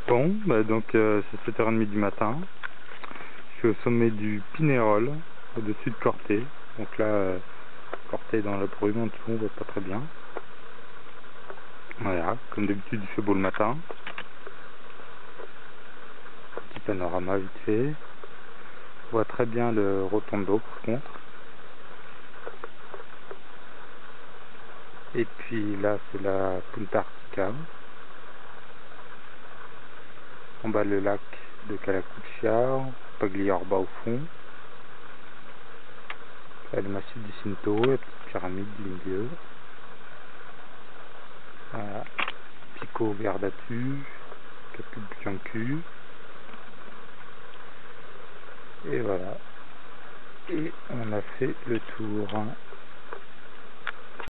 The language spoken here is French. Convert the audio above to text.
Bon, donc c'est 7h30 du matin. Je suis au sommet du Pinérol, au-dessus de Corté. Donc là, Corté dans la brume en dessous, on voit pas très bien. Voilà, comme d'habitude il fait beau le matin. Petit panorama vite fait. On voit très bien le Rotondo par contre. Et puis là c'est la Punta Artica. En bas le lac de Calacuccia, Pagliorba au fond. Là le massif du Cinto, la petite pyramide du milieu. Voilà. Pico Verdatu, Capulciancu. Et voilà. Et on a fait le tour.